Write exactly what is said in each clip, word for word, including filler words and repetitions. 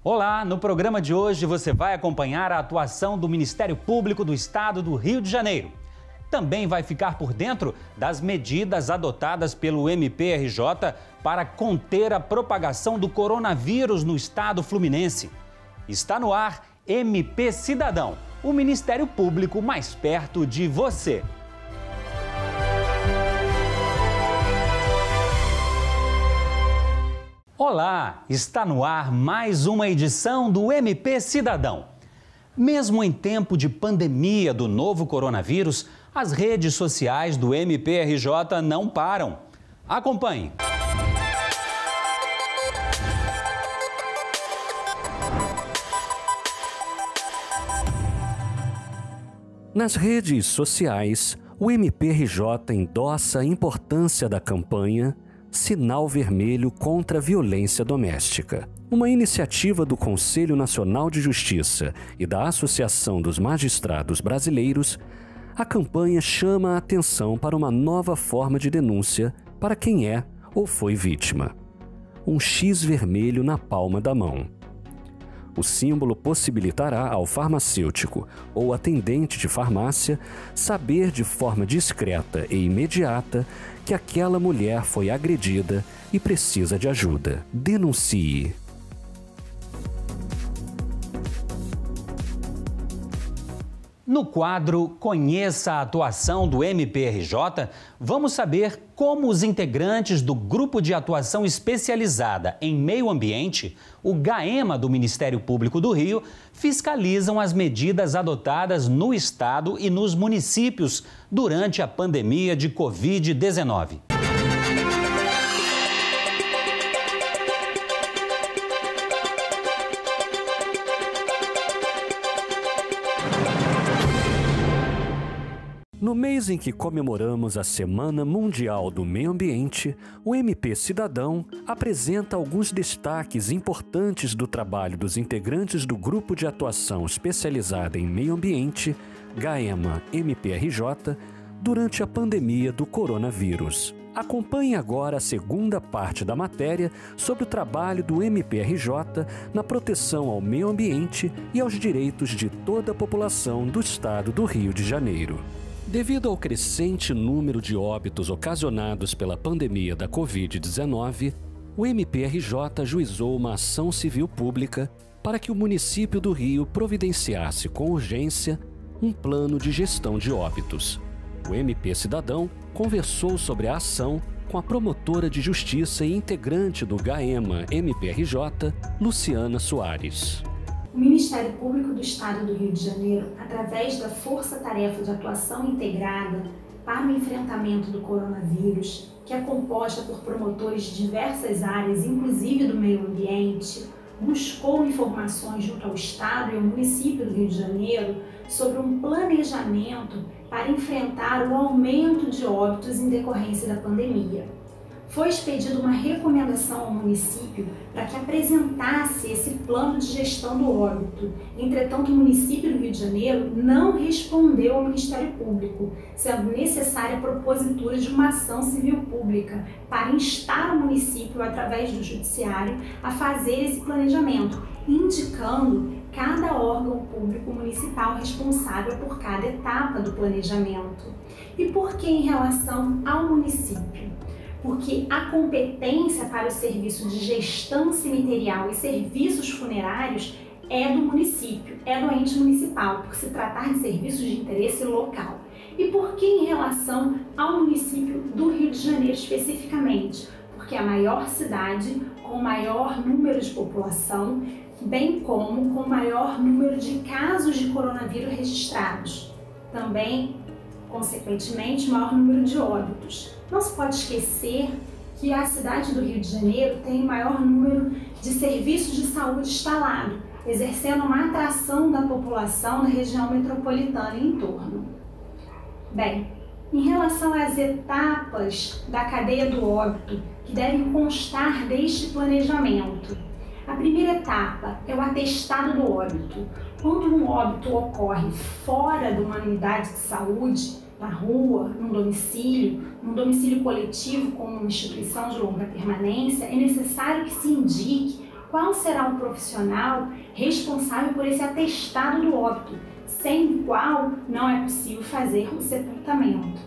Olá, no programa de hoje você vai acompanhar a atuação do Ministério Público do Estado do Rio de Janeiro. Também vai ficar por dentro das medidas adotadas pelo M P R J para conter a propagação do coronavírus no estado fluminense. Está no ar M P Cidadão, o Ministério Público mais perto de você. Olá, está no ar mais uma edição do M P Cidadão. Mesmo em tempo de pandemia do novo coronavírus, as redes sociais do M P R J não param. Acompanhe. Nas redes sociais, o M P R J endossa a importância da campanha Sinal Vermelho contra a Violência Doméstica. Uma iniciativa do Conselho Nacional de Justiça e da Associação dos Magistrados Brasileiros, a campanha chama a atenção para uma nova forma de denúncia para quem é ou foi vítima. Um X vermelho na palma da mão. O símbolo possibilitará ao farmacêutico ou atendente de farmácia saber de forma discreta e imediata que aquela mulher foi agredida e precisa de ajuda. Denuncie. No quadro Conheça a Atuação do M P R J, vamos saber como os integrantes do Grupo de Atuação Especializada em Meio Ambiente, o GAEMA do Ministério Público do Rio, fiscalizam as medidas adotadas no Estado e nos municípios durante a pandemia de covid dezenove. No mês em que comemoramos a Semana Mundial do Meio Ambiente, o M P Cidadão apresenta alguns destaques importantes do trabalho dos integrantes do Grupo de Atuação Especializada em Meio Ambiente, GAEMA M P R J, durante a pandemia do coronavírus. Acompanhe agora a segunda parte da matéria sobre o trabalho do M P R J na proteção ao meio ambiente e aos direitos de toda a população do estado do Rio de Janeiro. Devido ao crescente número de óbitos ocasionados pela pandemia da covid dezenove, o M P R J ajuizou uma ação civil pública para que o município do Rio providenciasse com urgência um plano de gestão de óbitos. O M P Cidadão conversou sobre a ação com a promotora de justiça e integrante do GAEMA M P R J, Luciana Soares. O Ministério Público do Estado do Rio de Janeiro, através da Força Tarefa de Atuação Integrada para o Enfrentamento do Coronavírus, que é composta por promotores de diversas áreas, inclusive do meio ambiente, buscou informações junto ao Estado e ao município do Rio de Janeiro sobre um planejamento para enfrentar o aumento de óbitos em decorrência da pandemia. Foi expedida uma recomendação ao município para que apresentasse esse plano de gestão do óbito. Entretanto, o município do Rio de Janeiro não respondeu ao Ministério Público, sendo necessária a propositura de uma ação civil pública para instar o município, através do judiciário, a fazer esse planejamento, indicando cada órgão público municipal responsável por cada etapa do planejamento. E por que em relação ao município? Porque a competência para o serviço de gestão cemiterial e serviços funerários é do município, é do ente municipal, por se tratar de serviços de interesse local. E por que em relação ao município do Rio de Janeiro especificamente? Porque é a maior cidade com maior número de população, bem como com maior número de casos de coronavírus registrados. Também, consequentemente, maior número de óbitos. Não se pode esquecer que a cidade do Rio de Janeiro tem o maior número de serviços de saúde instalado, exercendo uma atração da população na região metropolitana e em torno. Bem, em relação às etapas da cadeia do óbito que devem constar deste planejamento, a primeira etapa é o atestado do óbito. Quando um óbito ocorre fora de uma unidade de saúde, na rua, num domicílio, num domicílio coletivo como uma instituição de longa permanência, é necessário que se indique qual será o profissional responsável por esse atestado do óbito, sem o qual não é possível fazer o sepultamento.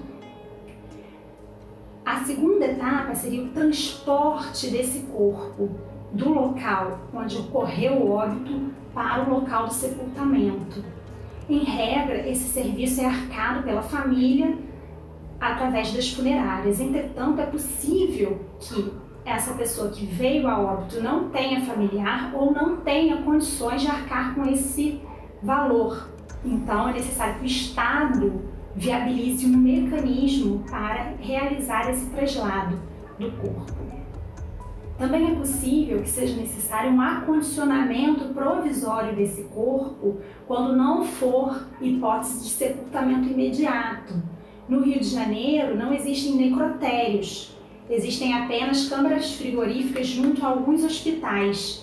A segunda etapa seria o transporte desse corpo do local onde ocorreu o óbito para o local do sepultamento. Em regra, esse serviço é arcado pela família através das funerárias. Entretanto, é possível que essa pessoa que veio a óbito não tenha familiar ou não tenha condições de arcar com esse valor. Então, é necessário que o Estado viabilize um mecanismo para realizar esse traslado do corpo. Também é possível que seja necessário um acondicionamento provisório desse corpo quando não for hipótese de sepultamento imediato. No Rio de Janeiro não existem necrotérios, existem apenas câmaras frigoríficas junto a alguns hospitais.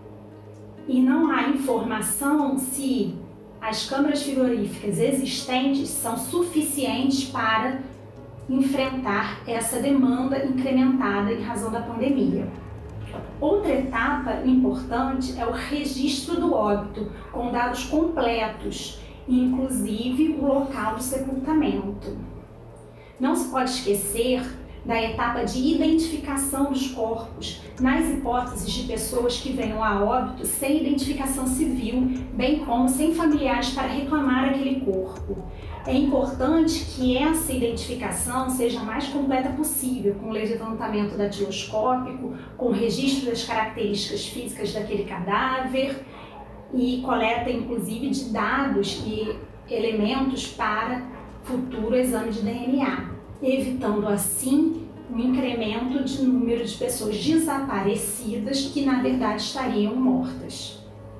E não há informação se as câmaras frigoríficas existentes são suficientes para enfrentar essa demanda incrementada em razão da pandemia. Outra etapa importante é o registro do óbito, com dados completos, inclusive o local do sepultamento. Não se pode esquecer da etapa de identificação dos corpos, nas hipóteses de pessoas que venham a óbito sem identificação civil, bem como sem familiares para reclamar aquele corpo. É importante que essa identificação seja a mais completa possível, com levantamento datiloscópico, com registro das características físicas daquele cadáver e coleta, inclusive, de dados e elementos para futuro exame de D N A, evitando assim um incremento de número de pessoas desaparecidas que, na verdade, estariam mortas.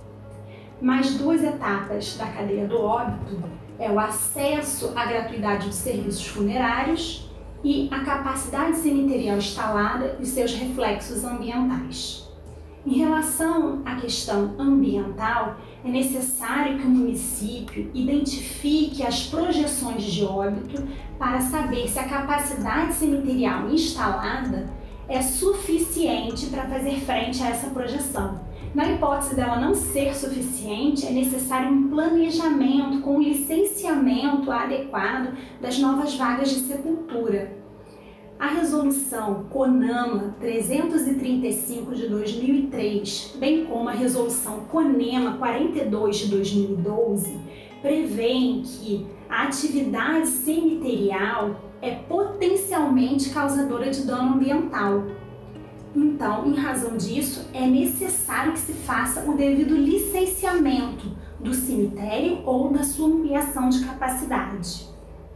Mais duas etapas da cadeia do óbito é o acesso à gratuidade dos serviços funerários e a capacidade cemiterial instalada e seus reflexos ambientais. Em relação à questão ambiental, é necessário que o município identifique as projeções de óbito para saber se a capacidade cemiterial instalada é suficiente para fazer frente a essa projeção. Na hipótese dela não ser suficiente, é necessário um planejamento com um licenciamento adequado das novas vagas de sepultura. A resolução CONAMA trezentos e trinta e cinco de dois mil e três, bem como a resolução CONEMA quarenta e dois de dois mil e doze, prevêem que a atividade cemiterial é potencialmente causadora de dano ambiental. Então, em razão disso, é necessário que se faça o devido licenciamento do cemitério ou da sua ampliação de capacidade.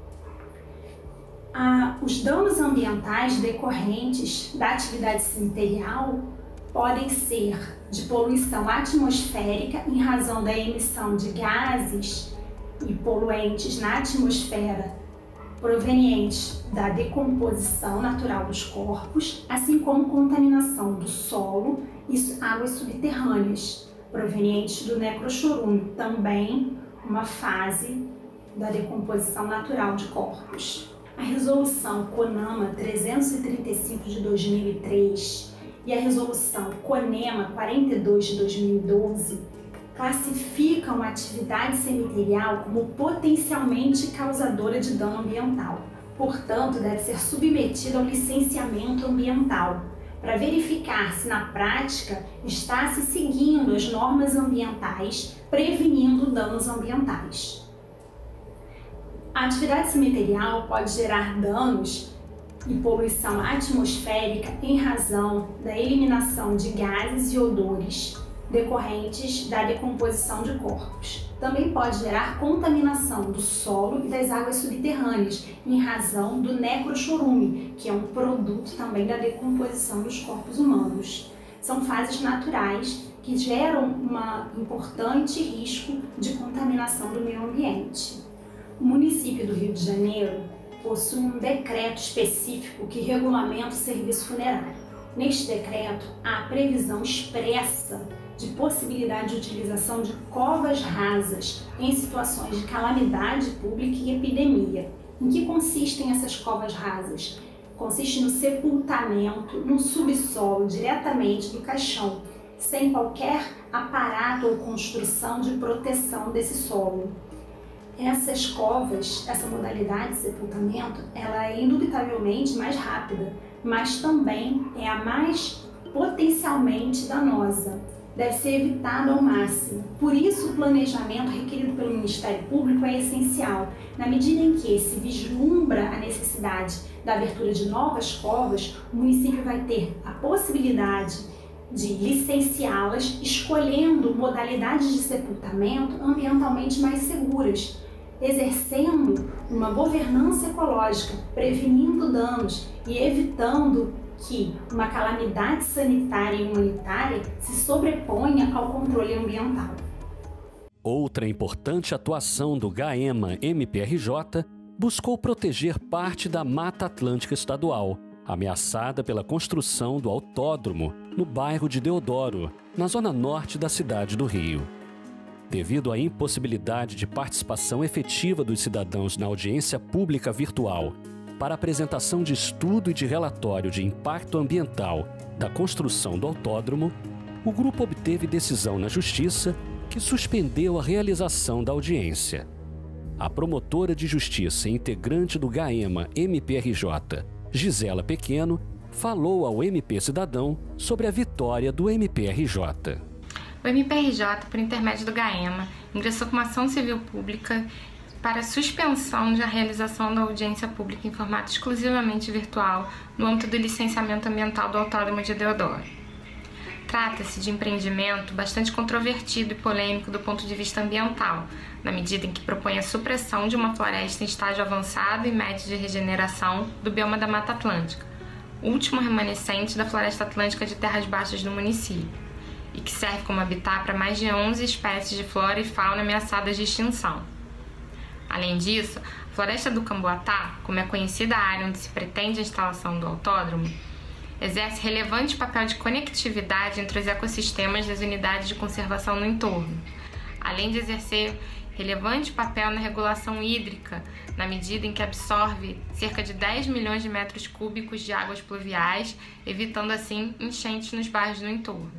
Ah, os danos ambientais decorrentes da atividade cemiterial podem ser de poluição atmosférica em razão da emissão de gases e poluentes na atmosfera provenientes da decomposição natural dos corpos, assim como contaminação do solo e águas subterrâneas, provenientes do necrochorume, também uma fase da decomposição natural de corpos. A resolução CONAMA trezentos e trinta e cinco de dois mil e três e a resolução CONEMA quarenta e dois de dois mil e doze classificam a atividade cemiterial como potencialmente causadora de dano ambiental. Portanto, deve ser submetida ao licenciamento ambiental, para verificar se na prática está se seguindo as normas ambientais, prevenindo danos ambientais. A atividade cemiterial pode gerar danos e poluição atmosférica em razão da eliminação de gases e odores decorrentes da decomposição de corpos. Também pode gerar contaminação do solo e das águas subterrâneas em razão do necrochorume, que é um produto também da decomposição dos corpos humanos. São fases naturais que geram um importante risco de contaminação do meio ambiente. O município do Rio de Janeiro possui um decreto específico que regulamenta o serviço funerário. Neste decreto, há a previsão expressa de possibilidade de utilização de covas rasas em situações de calamidade pública e epidemia. Em que consistem essas covas rasas? Consiste no sepultamento no subsolo diretamente do caixão, sem qualquer aparato ou construção de proteção desse solo. Essas covas, essa modalidade de sepultamento, ela é indubitavelmente mais rápida, mas também é a mais potencialmente danosa. Deve ser evitado ao máximo. Por isso, o planejamento requerido pelo Ministério Público é essencial. Na medida em que se vislumbra a necessidade da abertura de novas covas, o município vai ter a possibilidade de licenciá-las, escolhendo modalidades de sepultamento ambientalmente mais seguras, exercendo uma governança ecológica, prevenindo danos e evitando que uma calamidade sanitária e humanitária se sobreponha ao controle ambiental. Outra importante atuação do GAEMA M P R J buscou proteger parte da Mata Atlântica Estadual, ameaçada pela construção do autódromo no bairro de Deodoro, na zona norte da cidade do Rio. Devido à impossibilidade de participação efetiva dos cidadãos na audiência pública virtual para apresentação de estudo e de relatório de impacto ambiental da construção do autódromo, o grupo obteve decisão na Justiça que suspendeu a realização da audiência. A promotora de justiça e integrante do GAEMA M P R J, Gisela Pequeno, falou ao M P Cidadão sobre a vitória do M P R J. O M P R J, por intermédio do GAEMA, ingressou com uma ação civil pública para suspensão da realização da audiência pública em formato exclusivamente virtual no âmbito do licenciamento ambiental do Autódromo de Deodoro. Trata-se de empreendimento bastante controvertido e polêmico do ponto de vista ambiental, na medida em que propõe a supressão de uma floresta em estágio avançado e médio de regeneração do bioma da Mata Atlântica, último remanescente da Floresta Atlântica de Terras Baixas do município, e que serve como habitat para mais de onze espécies de flora e fauna ameaçadas de extinção. Além disso, a Floresta do Camboatá, como é conhecida a área onde se pretende a instalação do autódromo, exerce relevante papel de conectividade entre os ecossistemas das unidades de conservação no entorno, além de exercer relevante papel na regulação hídrica, na medida em que absorve cerca de dez milhões de metros cúbicos de águas pluviais, evitando assim enchentes nos bairros do entorno.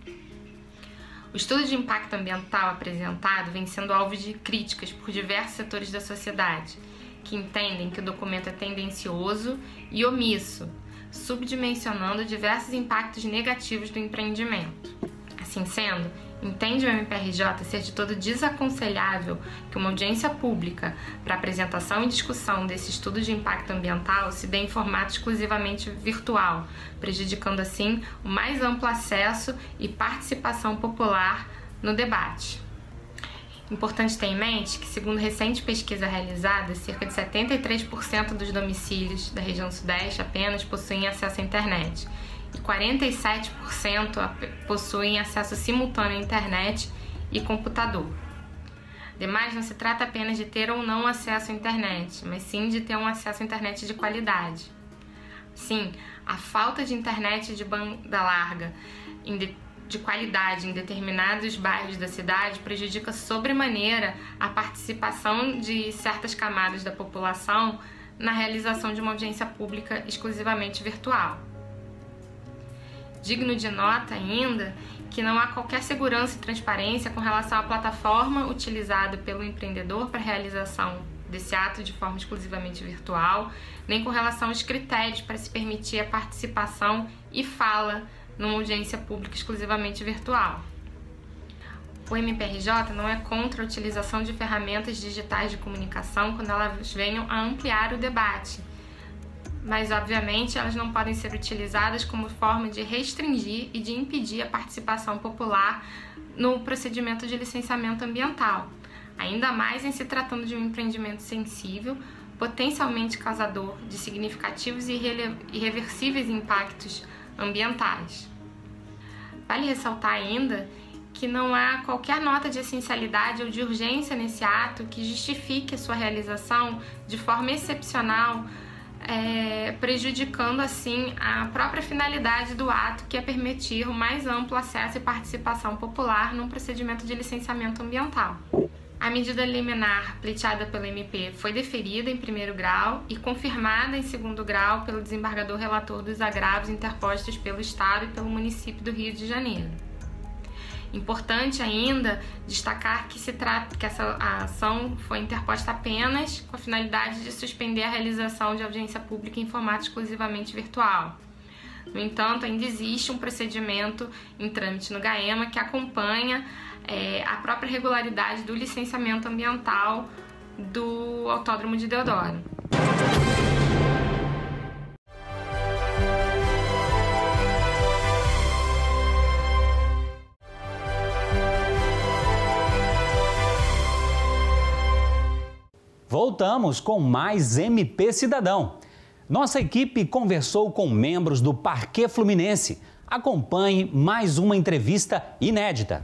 O estudo de impacto ambiental apresentado vem sendo alvo de críticas por diversos setores da sociedade, que entendem que o documento é tendencioso e omisso, subdimensionando diversos impactos negativos do empreendimento. Assim sendo, entende o M P R J ser de todo desaconselhável que uma audiência pública para apresentação e discussão desse estudo de impacto ambiental se dê em formato exclusivamente virtual, prejudicando assim o mais amplo acesso e participação popular no debate. Importante ter em mente que, segundo recente pesquisa realizada, cerca de setenta e três por cento dos domicílios da região sudeste apenas possuem acesso à internet, e quarenta e sete por cento possuem acesso simultâneo à internet e computador. Ademais, não se trata apenas de ter ou não acesso à internet, mas sim de ter um acesso à internet de qualidade. Sim, a falta de internet de banda larga de qualidade em determinados bairros da cidade prejudica sobremaneira a participação de certas camadas da população na realização de uma audiência pública exclusivamente virtual. Digno de nota ainda que não há qualquer segurança e transparência com relação à plataforma utilizada pelo empreendedor para a realização desse ato de forma exclusivamente virtual, nem com relação aos critérios para se permitir a participação e fala numa audiência pública exclusivamente virtual. O M P R J não é contra a utilização de ferramentas digitais de comunicação quando elas venham a ampliar o debate, mas, obviamente, elas não podem ser utilizadas como forma de restringir e de impedir a participação popular no procedimento de licenciamento ambiental, ainda mais em se tratando de um empreendimento sensível, potencialmente causador de significativos e irreversíveis impactos ambientais. Vale ressaltar ainda que não há qualquer nota de essencialidade ou de urgência nesse ato que justifique a sua realização de forma excepcional, É, prejudicando assim a própria finalidade do ato, que é permitir o mais amplo acesso e participação popular num procedimento de licenciamento ambiental. A medida liminar pleiteada pelo M P foi deferida em primeiro grau e confirmada em segundo grau pelo desembargador relator dos agravos interpostos pelo Estado e pelo município do Rio de Janeiro. Importante ainda destacar que se trata que essa a ação foi interposta apenas com a finalidade de suspender a realização de audiência pública em formato exclusivamente virtual. No entanto, ainda existe um procedimento em trâmite no GAEMA que acompanha é, a própria regularidade do licenciamento ambiental do Autódromo de Deodoro. Voltamos com mais M P Cidadão. Nossa equipe conversou com membros do Parquê Fluminense. Acompanhe mais uma entrevista inédita.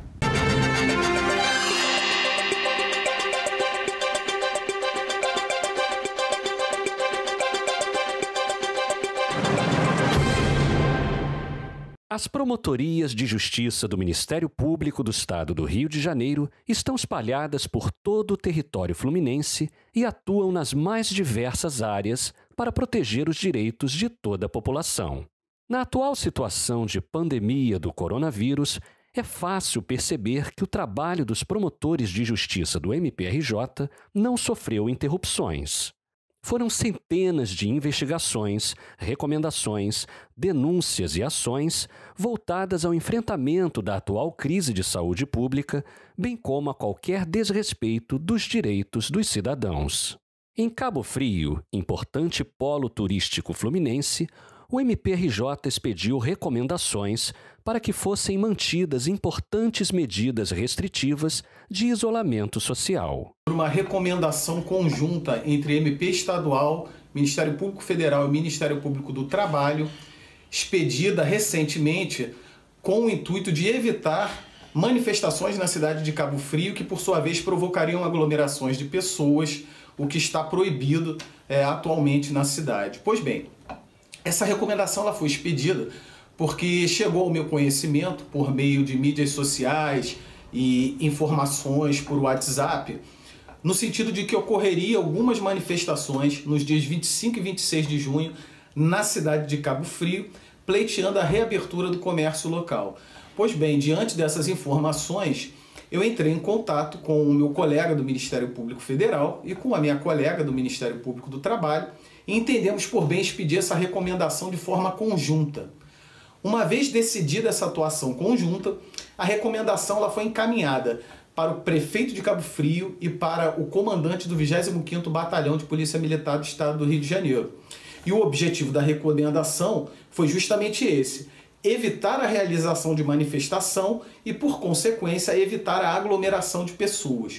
As promotorias de justiça do Ministério Público do Estado do Rio de Janeiro estão espalhadas por todo o território fluminense e atuam nas mais diversas áreas para proteger os direitos de toda a população. Na atual situação de pandemia do coronavírus, é fácil perceber que o trabalho dos promotores de justiça do M P R J não sofreu interrupções. Foram centenas de investigações, recomendações, denúncias e ações voltadas ao enfrentamento da atual crise de saúde pública, bem como a qualquer desrespeito dos direitos dos cidadãos. Em Cabo Frio, importante polo turístico fluminense, o M P R J expediu recomendações para que fossem mantidas importantes medidas restritivas de isolamento social. Uma recomendação conjunta entre M P Estadual, Ministério Público Federal e Ministério Público do Trabalho, expedida recentemente com o intuito de evitar manifestações na cidade de Cabo Frio que, por sua vez, provocariam aglomerações de pessoas, o que está proibido é, atualmente na cidade. Pois bem, essa recomendação ela foi expedida porque chegou ao meu conhecimento por meio de mídias sociais e informações por WhatsApp, no sentido de que ocorreria algumas manifestações nos dias vinte e cinco e vinte e seis de junho na cidade de Cabo Frio, pleiteando a reabertura do comércio local. Pois bem, diante dessas informações, eu entrei em contato com o meu colega do Ministério Público Federal e com a minha colega do Ministério Público do Trabalho e entendemos por bem expedir essa recomendação de forma conjunta. Uma vez decidida essa atuação conjunta, a recomendação ela foi encaminhada para o prefeito de Cabo Frio e para o comandante do vigésimo quinto Batalhão de Polícia Militar do Estado do Rio de Janeiro. E o objetivo da recomendação foi justamente esse: evitar a realização de manifestação e, por consequência, evitar a aglomeração de pessoas.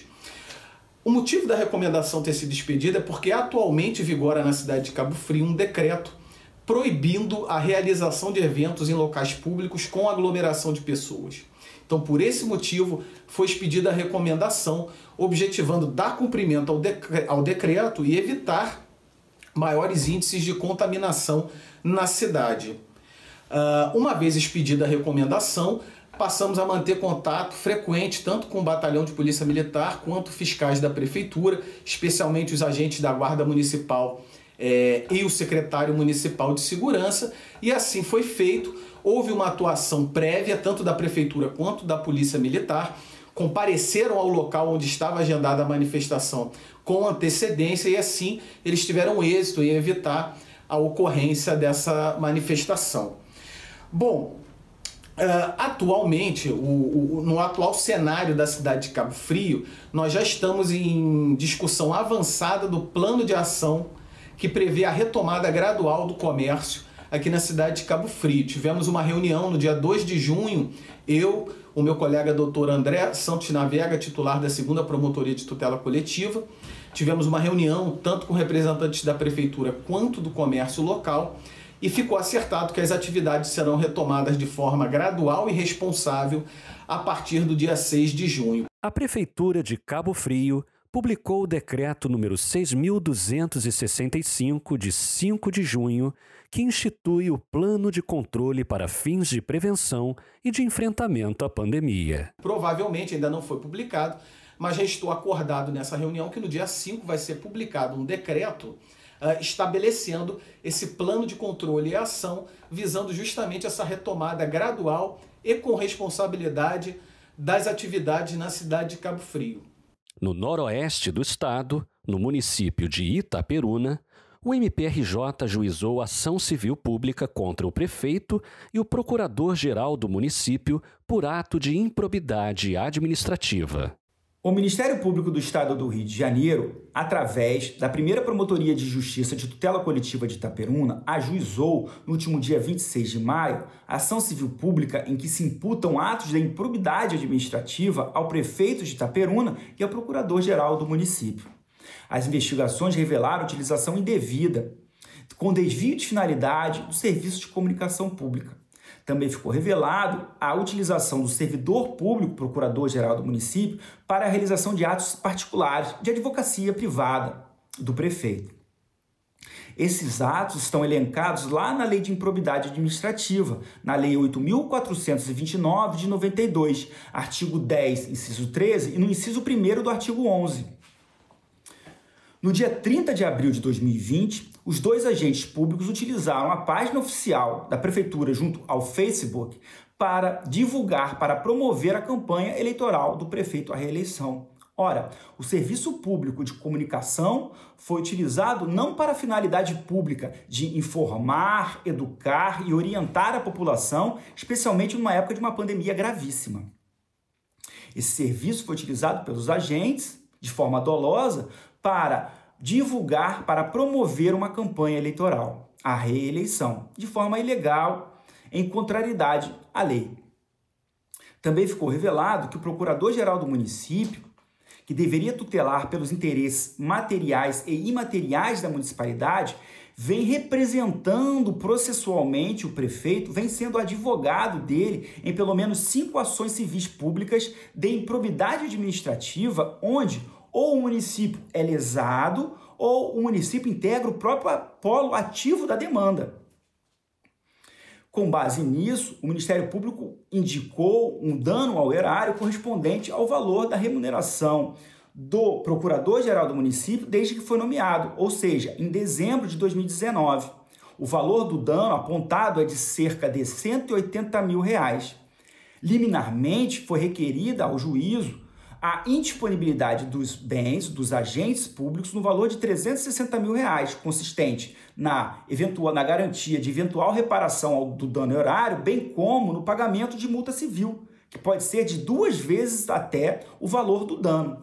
O motivo da recomendação ter sido expedida é porque atualmente vigora na cidade de Cabo Frio um decreto proibindo a realização de eventos em locais públicos com aglomeração de pessoas. Então, por esse motivo, foi expedida a recomendação, objetivando dar cumprimento ao, decre- ao decreto e evitar maiores índices de contaminação na cidade. Uh, uma vez expedida a recomendação, passamos a manter contato frequente tanto com o Batalhão de Polícia Militar quanto fiscais da Prefeitura, especialmente os agentes da Guarda Municipal é, e o secretário municipal de segurança, e assim foi feito. Houve uma atuação prévia tanto da Prefeitura quanto da Polícia Militar, compareceram ao local onde estava agendada a manifestação com antecedência e assim eles tiveram êxito em evitar a ocorrência dessa manifestação. Bom, uh, atualmente, o, o, no atual cenário da cidade de Cabo Frio, nós já estamos em discussão avançada do plano de ação que prevê a retomada gradual do comércio aqui na cidade de Cabo Frio. Tivemos uma reunião no dia dois de junho, eu, o meu colega doutor André Santos Navega, titular da segunda Promotoria de Tutela Coletiva, tivemos uma reunião tanto com representantes da Prefeitura quanto do comércio local e ficou acertado que as atividades serão retomadas de forma gradual e responsável a partir do dia seis de junho. A Prefeitura de Cabo Frio publicou o decreto número seis mil duzentos e sessenta e cinco, de cinco de junho, que institui o Plano de Controle para fins de prevenção e de enfrentamento à pandemia. Provavelmente ainda não foi publicado, mas já estou acordado nessa reunião que no dia cinco vai ser publicado um decreto uh, estabelecendo esse plano de controle e ação, visando justamente essa retomada gradual e com responsabilidade das atividades na cidade de Cabo Frio. No noroeste do estado, no município de Itaperuna, o M P R J ajuizou ação civil pública contra o prefeito e o procurador-geral do município por ato de improbidade administrativa. O Ministério Público do Estado do Rio de Janeiro, através da primeira Promotoria de Justiça de Tutela Coletiva de Itaperuna, ajuizou, no último dia vinte e seis de maio, ação civil pública em que se imputam atos de improbidade administrativa ao prefeito de Itaperuna e ao procurador-geral do município. As investigações revelaram a utilização indevida, com desvio de finalidade, do serviço de comunicação pública. Também ficou revelado a utilização do servidor público, procurador-geral do município, para a realização de atos particulares de advocacia privada do prefeito. Esses atos estão elencados lá na Lei de Improbidade Administrativa, na Lei oito mil quatrocentos e vinte e nove de noventa e dois, artigo dez, inciso treze, e no inciso primeiro do artigo onze. No dia trinta de abril de dois mil e vinte, os dois agentes públicos utilizaram a página oficial da Prefeitura junto ao Facebook para divulgar, para promover a campanha eleitoral do prefeito à reeleição. Ora, o serviço público de comunicação foi utilizado não para a finalidade pública de informar, educar e orientar a população, especialmente numa época de uma pandemia gravíssima. Esse serviço foi utilizado pelos agentes, de forma dolosa, para divulgar, para promover uma campanha eleitoral, a reeleição, de forma ilegal, em contrariedade à lei. Também ficou revelado que o procurador-geral do município, que deveria tutelar pelos interesses materiais e imateriais da municipalidade, vem representando processualmente o prefeito, vem sendo advogado dele em pelo menos cinco ações civis públicas de improbidade administrativa, onde ou o município é lesado, ou o município integra o próprio polo ativo da demanda. Com base nisso, o Ministério Público indicou um dano ao erário correspondente ao valor da remuneração do Procurador-Geral do município desde que foi nomeado, ou seja, em dezembro de dois mil e dezenove. O valor do dano apontado é de cerca de cento e oitenta mil reais. Liminarmente foi requerida ao juízo a indisponibilidade dos bens dos agentes públicos no valor de trezentos e sessenta mil reais, consistente na, eventual, na garantia de eventual reparação do dano erário, bem como no pagamento de multa civil, que pode ser de duas vezes até o valor do dano.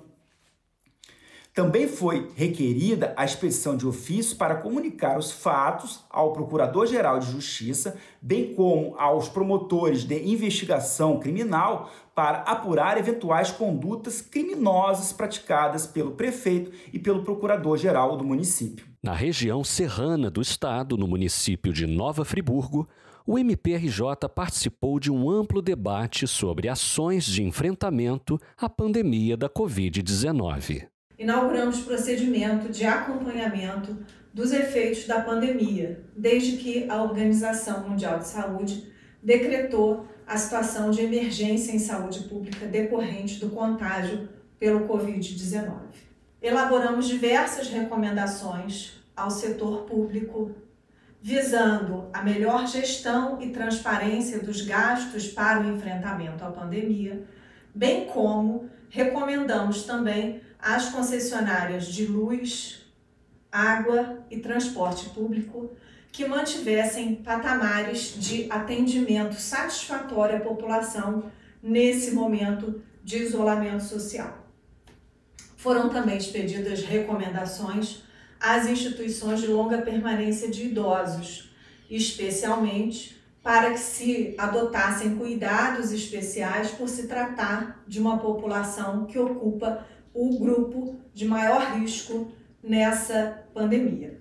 Também foi requerida a expedição de ofício para comunicar os fatos ao Procurador-Geral de Justiça, bem como aos promotores de investigação criminal, para apurar eventuais condutas criminosas praticadas pelo prefeito e pelo Procurador-Geral do município. Na região serrana do estado, no município de Nova Friburgo, o M P R J participou de um amplo debate sobre ações de enfrentamento à pandemia da covid dezenove. Inauguramos procedimento de acompanhamento dos efeitos da pandemia, desde que a Organização Mundial de Saúde decretou a situação de emergência em saúde pública decorrente do contágio pelo covid dezenove. Elaboramos diversas recomendações ao setor público, visando a melhor gestão e transparência dos gastos para o enfrentamento à pandemia, bem como recomendamos também às concessionárias de luz, água e transporte público que mantivessem patamares de atendimento satisfatório à população nesse momento de isolamento social. Foram também expedidas recomendações às instituições de longa permanência de idosos, especialmente para que se adotassem cuidados especiais por se tratar de uma população que ocupa o grupo de maior risco nessa pandemia.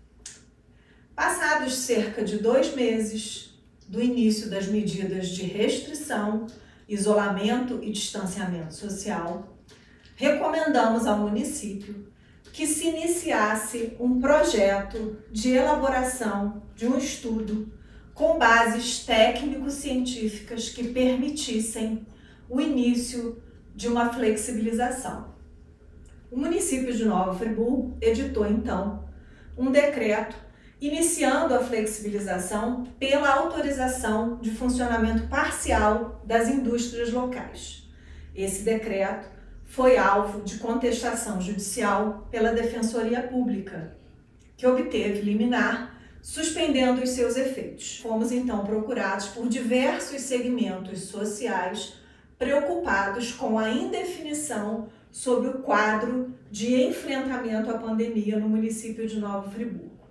Passados cerca de dois meses do início das medidas de restrição, isolamento e distanciamento social, recomendamos ao município que se iniciasse um projeto de elaboração de um estudo com bases técnico-científicas que permitissem o início de uma flexibilização. O município de Nova Friburgo editou, então, um decreto iniciando a flexibilização pela autorização de funcionamento parcial das indústrias locais, Esse decreto foi alvo de contestação judicial pela Defensoria Pública, que obteve liminar, suspendendo os seus efeitos. Fomos então procurados por diversos segmentos sociais preocupados com a indefinição sobre o quadro de enfrentamento à pandemia no município de Nova Friburgo,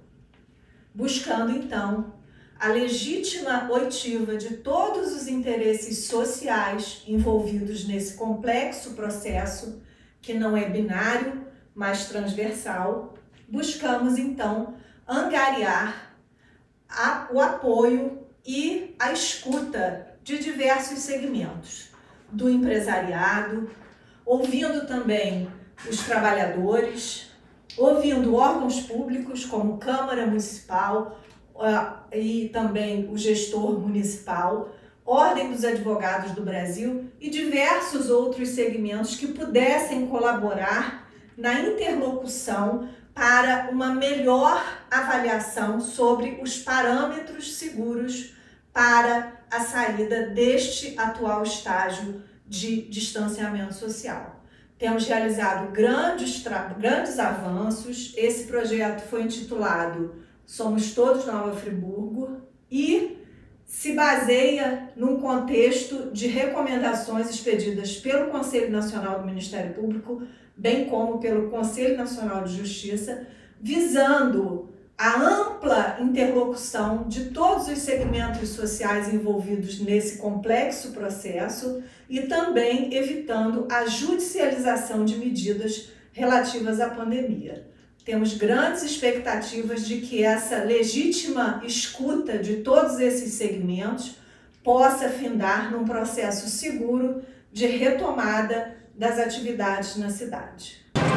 buscando então a legítima oitiva de todos os interesses sociais envolvidos nesse complexo processo, que não é binário, mas transversal. Buscamos então angariar a, o apoio e a escuta de diversos segmentos do empresariado, ouvindo também os trabalhadores, ouvindo órgãos públicos como Câmara Municipal uh, e também o gestor municipal, Ordem dos Advogados do Brasil e diversos outros segmentos que pudessem colaborar na interlocução para uma melhor avaliação sobre os parâmetros seguros para a saída deste atual estágio de distanciamento social. Temos realizado grandes, grandes avanços. Esse projeto foi intitulado Somos Todos Nova Friburgo e se baseia num contexto de recomendações expedidas pelo Conselho Nacional do Ministério Público, bem como pelo Conselho Nacional de Justiça, visando a ampla interlocução de todos os segmentos sociais envolvidos nesse complexo processo e também evitando a judicialização de medidas relativas à pandemia. Temos grandes expectativas de que essa legítima escuta de todos esses segmentos possa findar num processo seguro de retomada das atividades na cidade.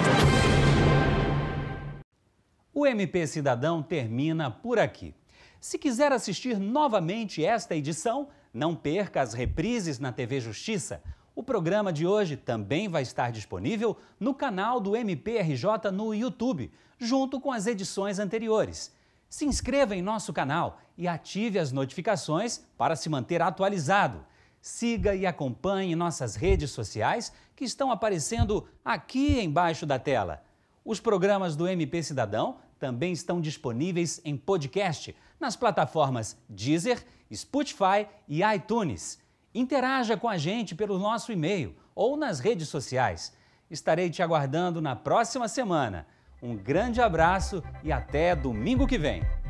O M P Cidadão termina por aqui. Se quiser assistir novamente esta edição, não perca as reprises na T V Justiça. O programa de hoje também vai estar disponível no canal do M P R J no YouTube, junto com as edições anteriores. Se inscreva em nosso canal e ative as notificações para se manter atualizado. Siga e acompanhe nossas redes sociais que estão aparecendo aqui embaixo da tela. Os programas do M P Cidadão também estão disponíveis em podcast nas plataformas Deezer, Spotify e iTunes. Interaja com a gente pelo nosso e-mail ou nas redes sociais. Estarei te aguardando na próxima semana. Um grande abraço e até domingo que vem.